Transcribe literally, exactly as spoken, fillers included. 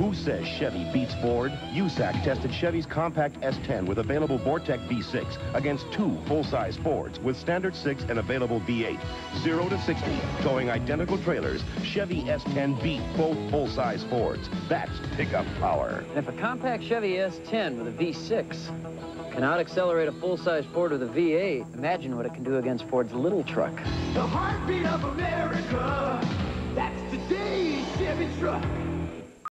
Who says Chevy beats Ford? U S A C tested Chevy's compact S ten with available Vortec V six against two full-size Fords with standard six and available V eight. zero to sixty, towing identical trailers, Chevy S ten beat both full-size Fords. That's pickup power. And if a compact Chevy S ten with a V six can out-accelerate a full-size Ford with a V eight, imagine what it can do against Ford's little truck. The heartbeat of America, that's today's Chevy truck.